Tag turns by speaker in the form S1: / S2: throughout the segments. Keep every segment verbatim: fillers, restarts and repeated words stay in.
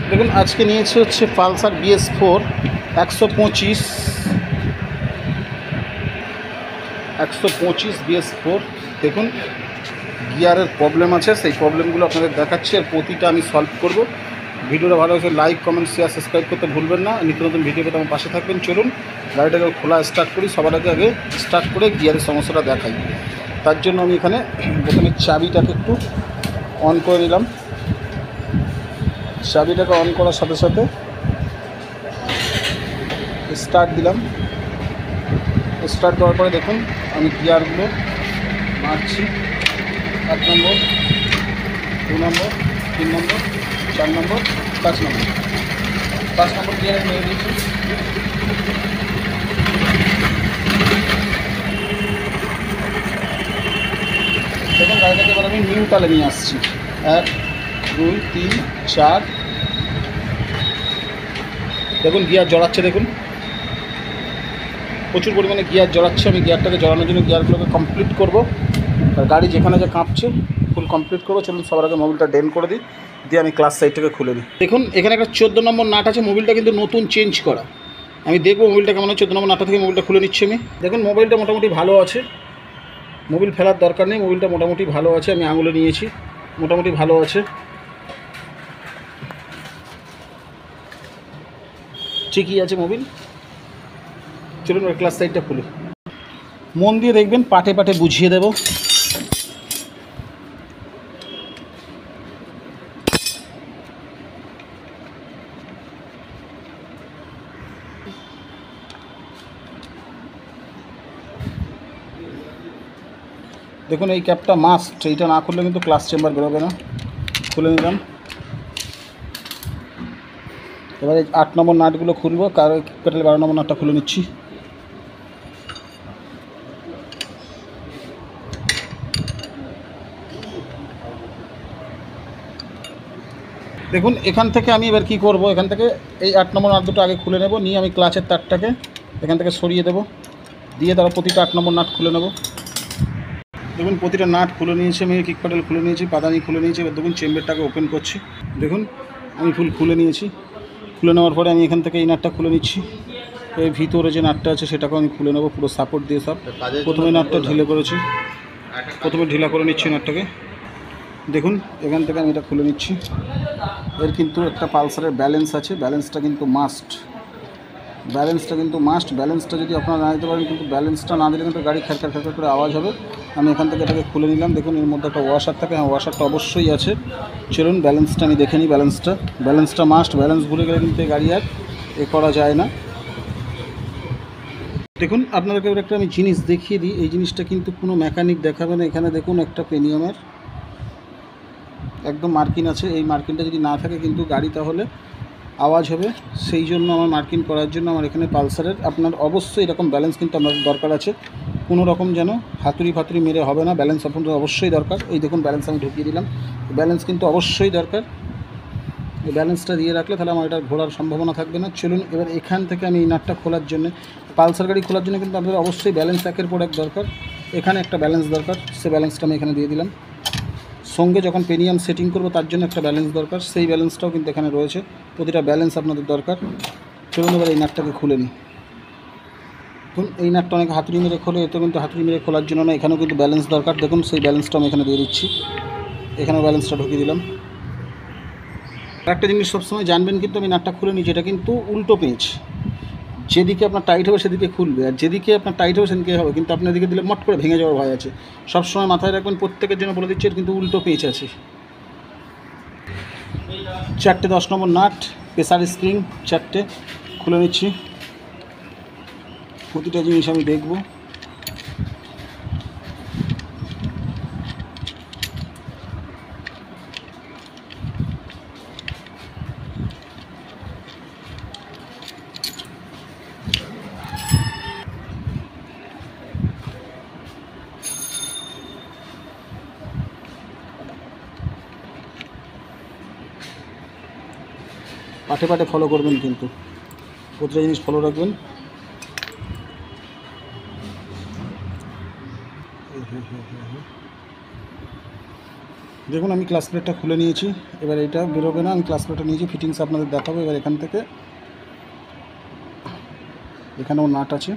S1: দেখুন আজকে নিয়েছে হচ্ছে পালসার বিএস ফোর একশো পঁচিশ একশো পঁচিশ বিএস ফোর। দেখুন গিয়ারের প্রবলেম আছে, সেই প্রবলেমগুলো আপনাদের দেখাচ্ছি আর প্রতিটা আমি সলভ করব। ভিডিওটা ভালো হয়েছে লাইক কমেন্ট শেয়ার সাবস্ক্রাইব করতে ভুলবেন না। নিত্য নতুন ভিডিও পেতে আমার পাশে থাকবেন। চলুন গাড়িটাকে খোলা স্টার্ট করি। সবার আগে আগে স্টার্ট করে গিয়ারের সমস্যাটা দেখাই। তার জন্য আমি এখানে প্রথমে চাবিটাকে একটু অন করে নিলাম। চাবিটাকে অন করার সাথে সাথে স্টার্ট দিলাম। স্টার্ট দেওয়ার পরে দেখুন আমি গিয়ারগুলো মারছি। এক নম্বর, দু নম্বর, তিন নম্বর, চার নম্বর, পাঁচ নম্বর পাঁচ নম্বর গিয়ারে মেরে দিয়েছি। দেখুন গাড়িটাকে এবার আমি নিউ তালে নিয়ে আসছি। এক দুই তিন চার। দেখুন গিয়ার জড়াচ্ছে, দেখুন প্রচুর পরিমাণে গিয়ার জড়াচ্ছে। আমি গিয়ারটাকে জড়ানোর জন্য গিয়ারগুলোকে কমপ্লিট করব। আর গাড়ি যেখানে যে কাঁপছে ফুল কমপ্লিট করবো। চলুন সবার আগে মোবিলটা ডেন করে দিই, দিয়ে আমি ক্লাস সাইডটাকে খুলে দিই। দেখুন এখানে একটা চোদ্দো নম্বর নাট আছে। মোবিলটা কিন্তু নতুন চেঞ্জ করা। আমি দেখবো মোবিলটা কেমন হয়। চোদ্দো নম্বর নাটটা থেকে মোবিলটা খুলে নিচ্ছি আমি। দেখুন মোবাইলটা মোটামুটি ভালো আছে, মোবিল ফেলার দরকার নেই। মোবিলটা মোটামুটি ভালো আছে, আমি আঙুলে নিয়েছি, মোটামুটি ভালো আছে, ঠিকই আছে মোবিল। চলুন ওই ক্লাস সাইডটা খুলি। মন দিয়ে দেখবেন, পাটে পাটে বুঝিয়ে দেব। দেখুন এই ক্যাপটা মাস্ট, এইটা না খুললে কিন্তু ক্লাস চেম্বার বেরোবে না। খুলে নিলাম। এবারে আট নম্বর নাটগুলো খুলবো। কার পেট্রোল বারো নম্বর নাটটা খুলে নিচ্ছি। দেখুন এখান থেকে আমি এবার কি করব, এখান থেকে এই আট নম্বর নাট দুটো আগে খুলে নেব। নিয়ে আমি ক্লাচের তারটাকে এখান থেকে সরিয়ে দেব, দিয়ে তারপর প্রতিটা আট নম্বর নাট খুলে নেব। দেখুন প্রতিটা নাট খুলে নিয়েছি আমি, কিক প্যাডেল খুলে নিয়েছি, পাদানি খুলে নিয়েছি। এবার দেখুন চেম্বারটাকে ওপেন করছি। দেখুন আমি ফুল খুলে নিয়েছি। খুলে নেওয়ার পরে আমি এখান থেকে এই নাটটা খুলে নিচ্ছি। এই ভিতরে যে নাটটা আছে সেটাকেও আমি খুলে নেব পুরো সাপোর্ট দিয়ে সব। প্রথমে নাটটা ঢিলে করেছি, প্রথমে ঢিলা করে নিচ্ছি নাটটাকে। দেখুন এখান থেকে আমি এটা খুলে নিচ্ছি। এর কিন্তু একটা পালসারের ব্যালেন্স আছে, ব্যালেন্সটা কিন্তু মাস্ট। ব্যালেন্সটা কিন্তু মাস্ট ব্যালেন্সটা যদি আপনারা না দিতে পারেন, কিন্তু ব্যালেন্সটা না দিলে কিন্তু গাড়ি খ্যারখ্যার খ্যারখ্যার করে আওয়াজ হবে। আমি এখান থেকে এটাকে খুলে নিলাম। দেখুন এর মধ্যে একটা ওয়াশার থাকে, হ্যাঁ ওয়াশারটা অবশ্যই আছে। চলুন ব্যালেন্সটা আমি দেখে নিই। ব্যালেন্সটা ব্যালেন্সটা মাস্ট। ব্যালেন্স ভুলে গেলে কিন্তু এই গাড়ি আর এ করা যায় না। দেখুন আপনাদেরকে একটা আমি জিনিস দেখিয়ে দিই। এই জিনিসটা কিন্তু কোনো মেকানিক দেখাবে না। এখানে দেখুন একটা প্রিমিয়ামের একদম মার্কিন আছে। এই মার্কিনটা যদি না থাকে কিন্তু গাড়ি তাহলে আওয়াজ হবে। সেই জন্য আমার মার্কিং করার জন্য আমার এখানে পালসারের আপনার অবশ্যই এরকম ব্যালেন্স কিন্তু আমাদের দরকার আছে। কোনো রকম যেন হাতুড়ি ফাতুড়ি মেরে হবে না, ব্যালেন্স আপনাদের অবশ্যই দরকার। এই দেখুন ব্যালেন্স আমি ঢুকিয়ে দিলাম। ব্যালেন্স কিন্তু অবশ্যই দরকার। এই ব্যালেন্সটা দিয়ে রাখলে তাহলে আমার এটা ঘোরার সম্ভাবনা থাকবে না। চলুন এবার এখান থেকে আমি এই নাটটা খোলার জন্য, পালসার গাড়ি খোলার জন্য কিন্তু আপনাদের অবশ্যই ব্যালেন্স একের পর এক দরকার। এখানে একটা ব্যালেন্স দরকার, সে ব্যালেন্সটা আমি এখানে দিয়ে দিলাম। সঙ্গে যখন পেনিয়াম সেটিং করব তার জন্য একটা ব্যালেন্স দরকার, সেই ব্যালেন্সটাও কিন্তু এখানে রয়েছে। প্রতিটা ব্যালেন্স আপনাদের দরকার। চলুন এবার এই নাটটাকে খুলে নিই। দেখুন এই নাটটা অনেক হাতুড়ি মেরে খোলে, এতে কিন্তু হাতুড়ি মেরে খোলার জন্য না, এখানেও কিন্তু ব্যালেন্স দরকার। দেখুন সেই ব্যালেন্সটা আমি এখানে দিয়ে দিচ্ছি। এখানেও ব্যালেন্সটা ঢুকিয়ে দিলাম। একটা জিনিস সবসময় জানবেন, কিন্তু আমি নাটটা খুলে নিচ্ছি, এটা কিন্তু উল্টো পেঁচ। যেদিকে আপনার টাইট হবে সেদিকে খুলবে, আর যেদিকে আপনার টাইট হবে সেদিকে হবে। কিন্তু আপনার দিকে দিলে মট করে ভেঙে যাওয়ার ভয় আছে। সবসময় মাথায় রাখবেন, প্রত্যেকের জন্য বলে দিচ্ছি, এর কিন্তু উল্টো পেঁচ আছে। চারটে দশ নম্বর নাট, প্রেসার স্প্রিং চারটে খুলে নিচ্ছি। প্রতিটা জিনিস আমি দেখব। পাঠে পাঠে ফলো করবেন, কিন্তু প্রতিটা জিনিস ফলো রাখবেন। দেখুন আমি ক্লাস প্লেটটা খুলে নিয়েছি, এবার এটা বেরোবে না। আমি ক্লাস প্লেটটা নিয়েছি, ফিটিংস আপনাদের দেখাবো। এবার এখান থেকে এখানেও নাট আছে,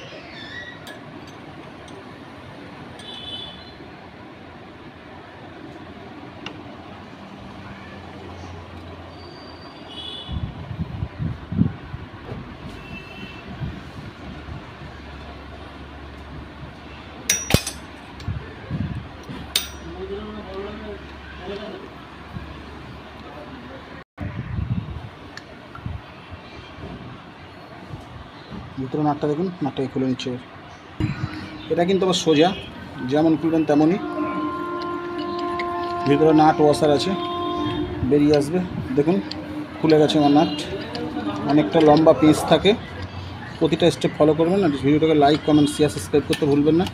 S1: ভিতরে নাটটা দেখুন, নাটটাকে খুলে নিচ্ছে। এটা কিন্তু আবার সোজা, যেমন খুলবেন তেমনই। ভিতরে নাট ওয়াসার আছে, বেরিয়ে আসবে। দেখুন খুলে গেছে আমার নাট। অনেকটা লম্বা পিস থাকে, প্রতিটা স্টেপ ফলো করবেন। আর ভিডিওটাকে লাইক, কমেন্ট, শেয়ার, সাবস্ক্রাইব করতে ভুলবেন না।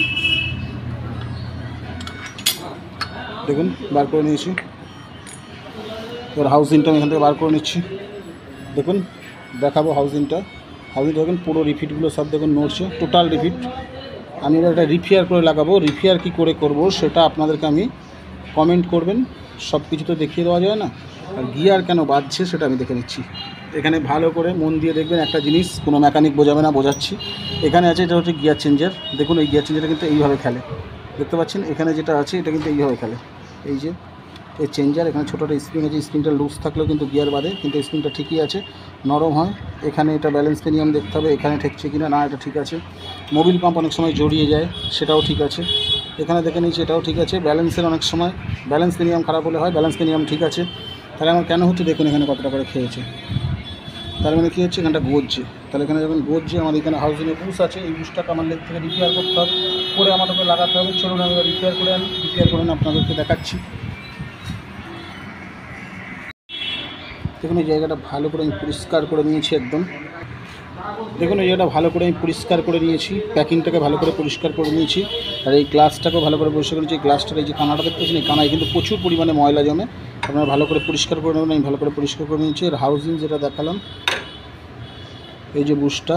S1: দেখুন বার করে নিয়েছি। এবার হাউজিংটা আমি এখান থেকে বার করে নিচ্ছি। দেখুন দেখাবো হাউজিংটা। হাউজিংটা দেখুন পুরো রিফিটগুলো সব দেখুন নড়ছে, টোটাল রিফিট। আমি এবার এটা রিপেয়ার করে লাগাবো। রিপেয়ার কী করে করব সেটা আপনাদেরকে আমি কমেন্ট করবেন। সব কিছু তো দেখিয়ে দেওয়া যায় না। আর গিয়ার কেন বাজছে সেটা আমি দেখে নিচ্ছি। এখানে ভালো করে মন দিয়ে দেখবেন একটা জিনিস, কোনো মেকানিক বোঝাবে না, বোঝাচ্ছি। এখানে আছে, এটা হচ্ছে গিয়ার চেঞ্জার। দেখুন এই গিয়ার চেঞ্জারটা কিন্তু এইভাবে খেলে, দেখতে পাচ্ছেন। এখানে যেটা আছে এটা কিন্তু এইভাবে খেলে, এই যে এই চেঞ্জার। এখানে ছোটো একটা স্প্রিং আছে, স্প্রিংটা লুজ থাকলেও কিন্তু গিয়ার বাঁধে, কিন্তু স্প্রিংটা ঠিকই আছে, নরম হয়। এখানে এটা ব্যালেন্স নিয়ম দেখতে হবে, এখানে ঠেকছে কিনা, না এটা ঠিক আছে। মোবিল পাম্প অনেক সময় জড়িয়ে যায়, সেটাও ঠিক আছে। এখানে দেখে নিয়েছি, এটাও ঠিক আছে। ব্যালেন্সের অনেক সময় ব্যালেন্স নিয়ম খারাপ হলে হয়, ব্যালেন্স নিয়ম ঠিক আছে। তাহলে আমার কেন হচ্ছে দেখুন, এখানে কতটা করে খেয়েছে। তার মানে কী হচ্ছে, এখানটা গজছে। তাহলে এখানে যখন গজছে, আমার এখানে হাউজিংয়ে বুশ আছে, এই বুশটাকে আমার লেগ থেকে রিপেয়ার করতে হবে, করে আমাদেরকে লাগাতে হবে। চলুন আমি রিপেয়ার করে আনি, রিপেয়ার করে আপনাদেরকে দেখাচ্ছি। দেখুন এই জায়গাটা ভালো করে আমি পরিষ্কার করে নিয়েছি একদম। দেখুন এই জায়গাটা ভালো করে আমি পরিষ্কার করে নিয়েছি, প্যাকিংটাকে ভালো করে পরিষ্কার করে নিয়েছি। আর এই গ্লাসটাকেও ভালো করে পরিষ্কার করেছি। এই গ্লাসটার এই যে কানাটা দেখতে পাচ্ছেন, এই কানায় কিন্তু প্রচুর পরিমাণে ময়লা জমে, আপনারা ভালো করে পরিষ্কার করে নেবেন। আমি ভালো করে পরিষ্কার করে নিয়েছি। আর হাউজিং যেটা দেখালাম, এই যে বুশটা,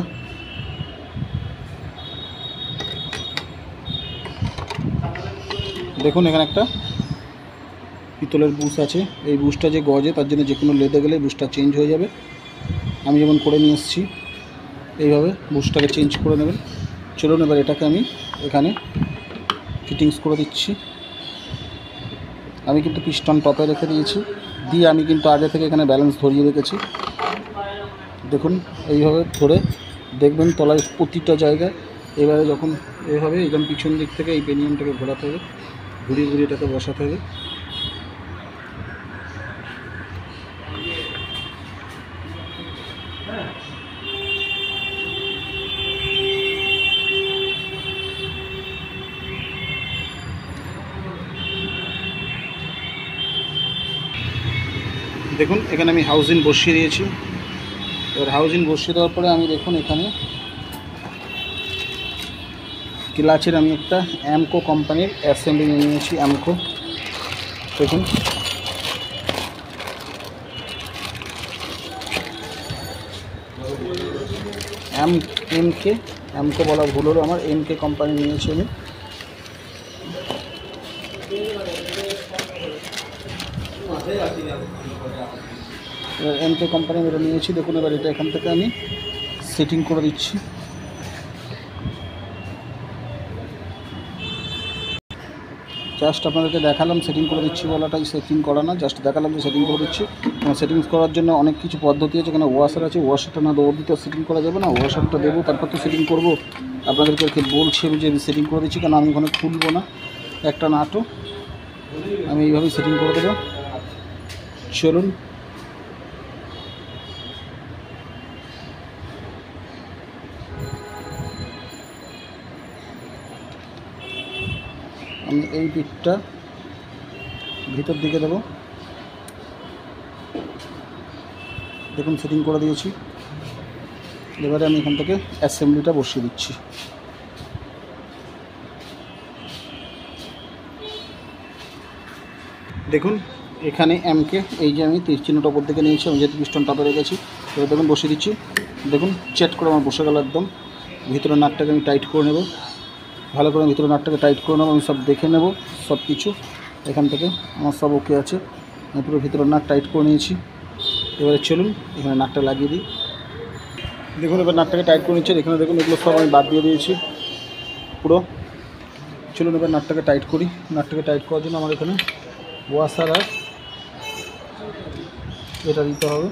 S1: দেখুন এখানে একটা পিতলের বুশ আছে। এই বুশটা যে গজে, তার জন্য যে কোনো লেদে গেলে বুশটা চেঞ্জ হয়ে যাবে। আমি যেমন করে নিয়ে এসেছি, এইভাবে বুশটাকে চেঞ্জ করে নেবেন। চলুন এবার এটাকে আমি এখানে ফিটিংস করে দিচ্ছি। আমি কিন্তু পিস্টন টপে রেখে দিয়েছি, দিয়ে আমি কিন্তু আগে থেকে এখানে ব্যালেন্স ধরিয়ে রেখেছি। দেখুন এইভাবে ধরে দেখবেন তলায় প্রতিটা জায়গায়। এবারে যখন এইভাবে একদম পিছন দিক থেকে এই পেনিয়ামটাকে ঘোরাতে হবে, ঘুরিয়ে ঘুরিয়ে এটাকে বসাতে হবে। দেখুন এখানে আমি হাউজিং বসিয়ে দিয়েছি। এবার হাউজিং বসিয়ে দেওয়ার পরে আমি দেখুন এখানে ক্লাচের আমি একটা অ্যামকো কোম্পানির অ্যাসেম্বলি নিয়ে নিয়েছি। অ্যামকো দেখুন, এম এমকে অ্যামকো বলা ভুল হলো আমার, এমকে কোম্পানি নিয়েছি আমি। এবার এমকে কোম্পানি এটা নিয়েছি। দেখুন এবার এটা এখান থেকে আমি সেটিং করে দিচ্ছি। জাস্ট আপনাদেরকে দেখালাম সেটিং করে দিচ্ছি বলাটাই সেটিং করা না, জাস্ট দেখালাম যে সেটিং করে দিচ্ছি। সেটিংস করার জন্য অনেক কিছু পদ্ধতি আছে। এখানে ওয়াশার আছে, ওয়াশারটা না দৌড় দিতে সেটিং করা যাবে না, ওয়াশারটা দেবো তারপর তো সেটিং করবো। আপনাদেরকে বলছি যে আমি সেটিং করে দিচ্ছি, কারণ আমি ওখানে খুলবো না একটা নাটও, আমি এইভাবেই সেটিং করে দেবো। চলুন আমি এই পিঠটা ভিতর দিকে দেবো। দেখুন সেটিং করে দিয়েছি। এবারে আমি এখান থেকে অ্যাসেম্বলিটা বসিয়ে দিচ্ছি। দেখুন এখানে এমকে এই যে আমি তীর চিহ্নটা ওপর দিকে নিয়েছি, আমি যেহেতু পিস্টন টপে রেখেছি। এবার দেখুন বসিয়ে দিচ্ছি। দেখুন চেট করে আমার বসে গেল একদম। ভিতরে নাটটাকে আমি টাইট করে নেব, ভালো করে ভিতরে নাটটাকে টাইট করে নেবো। আমি সব দেখে নেব সব কিছু। এখান থেকে আমার সব ওকে আছে, আমি পুরো ভিতরে নাট টাইট করে নিয়েছি। এবারে চলুন এখানে নাটটা লাগিয়ে দিই। দেখুন এবার নাটটাকে টাইট করে নিচ্ছি। এখানে দেখুন এগুলো সব আমি বাদ দিয়ে দিয়েছি পুরো। চলুন এবার নাটটাকে টাইট করি। নাটটাকে টাইট করার জন্য আমার এখানে ওয়াসার আর এটা দিতে হবে।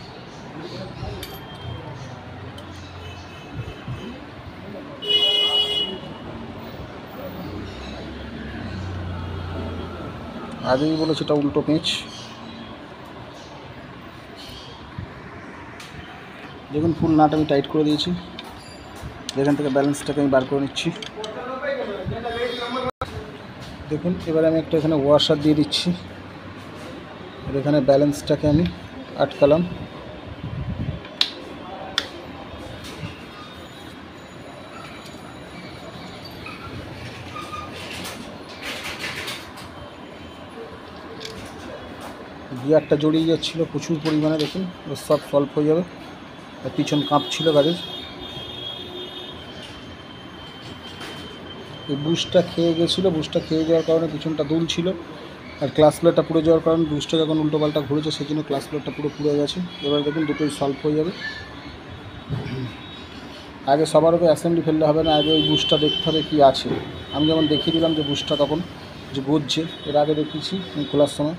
S1: আগেই বলেছি এটা উল্টো পেঁচ। দেখুন ফুল নাট আমি টাইট করে দিয়েছি। এখান থেকে ব্যালেন্সটাকে আমি বার করে নিচ্ছি। দেখুন এবারে আমি একটা এখানে ওয়াশার দিয়ে দিচ্ছি, আর এখানে ব্যালেন্সটাকে আমি আটকালাম। গিয়ারটা জড়িয়ে যাচ্ছিলো প্রচুর পরিমাণে, দেখুন সব সলভ হয়ে যাবে। আর পিছন কাঁপছিল গাড়ির। এই বুস্টটা খেয়ে গেছিলো, বুস্টটা খেয়ে যাওয়ার কারণে পিছনটা দুলছিল, আর ক্লাস প্লেটটা পুড়ে যাওয়ার কারণে বুস্টটা যখন উল্টো পাল্টা ঘুরেছে সেই জন্য ক্লাস প্লেটটা পুরো পুড়ে গেছে। এবার দেখুন দুটোই সলভ হয়ে যাবে। আগে সবার উপরে অ্যাসেম্বলি ফেললে হবে না, আগে ওই বুস্টটা দেখতে হবে কী আছে। আমি যেমন দেখিয়ে দিলাম যে বুস্টটা তখন যে গজছে, এর আগে দেখিয়েছি আমি খোলার সময়।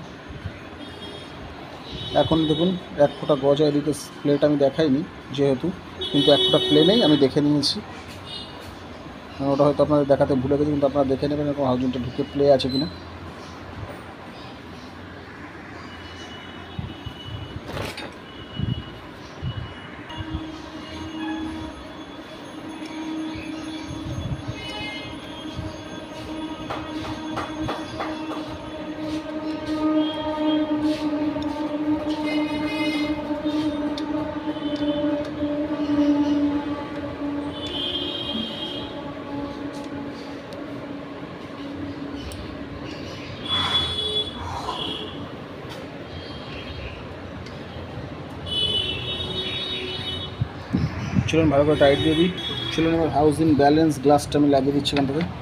S1: এখন দেখুন এক ফোঁটা গজা, এদিকে প্লেট আমি দেখাইনি যেহেতু, কিন্তু এক ফোঁটা প্লে নেই, আমি দেখে নিয়েছি। ওটা হয়তো আপনাদের দেখাতে ভুলে গেছি, কিন্তু আপনারা দেখে নেবেন এরকম হাউজিংটা ঢুকে প্লে আছে কিনা। চলুন ভালো করে টাইট দিয়ে দিই। চলুন এবার হাউজিং ব্যালেন্স গ্লাসটা আমি লাগিয়ে দিচ্ছি এখান থেকে।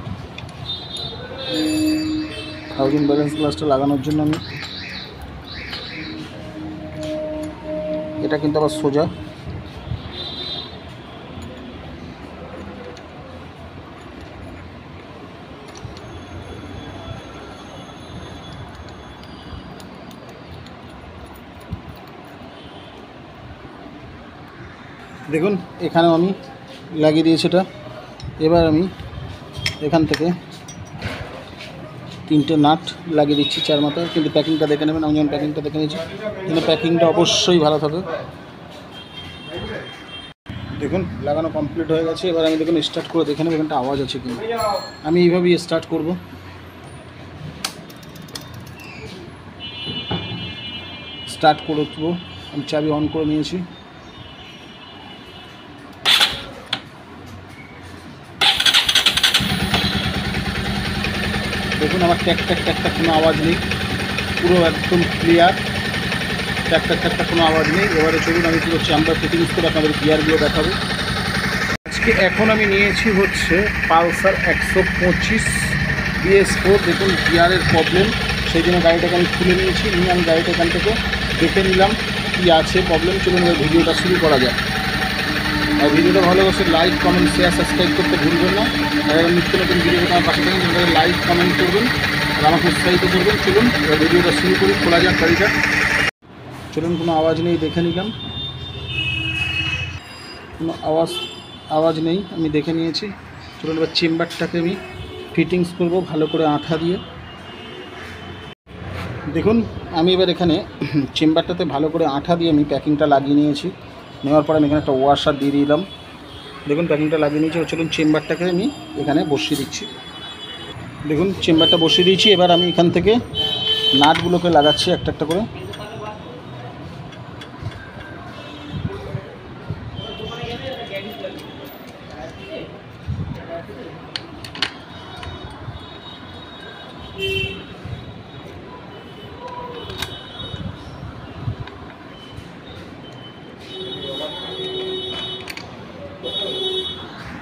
S1: হাউজিং ব্যালেন্স গ্লাসটা লাগানোর জন্য আমি, এটা কিন্তু আবার সোজা, দেখুন এখানেও আমি লাগিয়ে দিয়েছি এটা। এবার আমি এখান থেকে তিনটে নাট লাগিয়ে দিচ্ছি চার মাথায়, কিন্তু প্যাকিংটা দেখে নেবেন। আমি যেমন প্যাকিংটা দেখে নিয়েছি, কিন্তু প্যাকিংটা অবশ্যই ভালো থাকে। দেখুন লাগানো কমপ্লিট হয়ে গেছে। এবার আমি দেখুন স্টার্ট করে দেখে নেব এখানটা আওয়াজ আছে কিনা। আমি এইভাবেই স্টার্ট করব। স্টার্ট করে দেবো, আমি চাবি অন করে নিয়েছি। দেখুন আমার ট্যাক ট্যাক ট্যাক ট্যাক কোনো আওয়াজ নেই, পুরো একদম ক্লিয়ার। ট্যাক ট্যাক ট্যাক ট্যাক কোনো আওয়াজ নেই। এবারে চলুন আমি কী করছি আমরা ফিটিংস করে আপনাদের গিয়ারগুলো দেখাবো। আজকে এখন আমি নিয়েছি হচ্ছে পালসার একশো পঁচিশ বিএস ফোর। দেখুন গিয়ারের প্রবলেম, সেই জন্য গাড়িটাকে আমি খুলে নিয়েছি। নিয়ে আমি গাড়িটা এখান থেকে দেখে নিলাম কী আছে প্রবলেম। চলুন এবার ভিডিওটা শুরু করা যায়। আর ভিডিওটা ভালোবাসে লাইক কমেন্ট শেয়ার সাবস্ক্রাইব করতে ভুলবেন না। আর এবার নিত্য নতুন ভিডিও আমার পাশে থাকেন, সেটা লাইক কমেন্ট করবেন আর আমাকে উৎসাহিত করবেন। চলুন এবার ভিডিওটা শুরু করি, খোলা যাক গাড়িটা। চলুন কোনো আওয়াজ নেই দেখে নিলাম, কোনো আওয়াজ আওয়াজ নেই আমি দেখে নিয়েছি। চলুন এবার চেম্বারটাকে আমি ফিটিংস করব ভালো করে আঠা দিয়ে। দেখুন আমি এবার এখানে চেম্বারটাতে ভালো করে আঠা দিয়ে আমি প্যাকিংটা লাগিয়ে নিয়েছি। নেওয়ার পরে আমি এখানে একটা ওয়াশার দিয়ে দিলাম। দেখুন প্যাকিংটা লাগিয়ে নিয়েছি। চলুন চেম্বারটাকে আমি এখানে বসিয়ে দিচ্ছি। দেখুন চেম্বারটা বসিয়ে দিয়েছি। এবার আমি এখান থেকে নাটগুলোকে লাগাচ্ছি একটা একটা করে।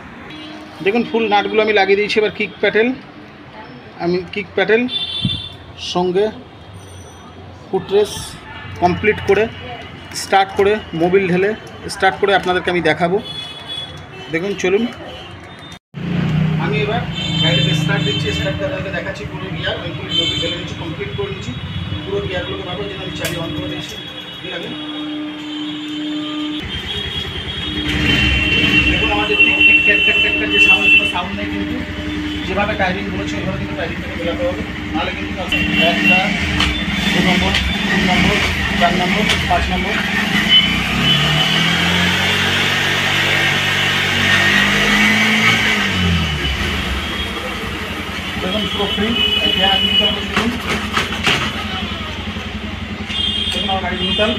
S1: দেখুন ফুল নাটগুলো আমি লাগিয়ে দিয়েছি। এবার কিক প্যাটেল আমি কিক প্যাটেল সঙ্গে ফুটরেস কমপ্লিট করে স্টার্ট করে মোবিল ঢেলে স্টার্ট করে আপনাদেরকে আমি দেখাবো। দেখুন চলুন, আমি এবার গাড়িটাকে স্টার্ট দিচ্ছি। স্টার্ট আপনাদেরকে দেখাচ্ছি পুরো গিয়ার, আমি পুরো মোবিল ঢেলে নিচ্ছি, কমপ্লিট করে নিচ্ছি। পুরো গিয়ারগুলোকে ভাবো যেন আমি চালিয়ে অন করে দিচ্ছি। ঠিক আছে, দেখুন আমাদের টিক টিক ট্যাক ট্যাক ট্যাক যে সাউন্ড, কোনো সাউন্ড নেই, কিন্তু যেভাবে টাইমিং বলেছে ওইভাবে কিন্তু টাইমিংটাকে মেলাতে হবে, নাহলে কিন্তু একটা দু নম্বর, তিন নম্বর, চার নম্বর, পাঁচ নম্বর। দেখুন পুরো ফ্রি, দেখুন দেখুন আমার গাড়ি নিউট্রাল।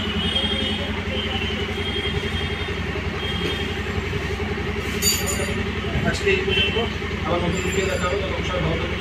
S1: আজকে এই পর্যন্ত, আবার নতুন ভিডিও দেখা হবে। তখন সবাই ভালো থাকবেন।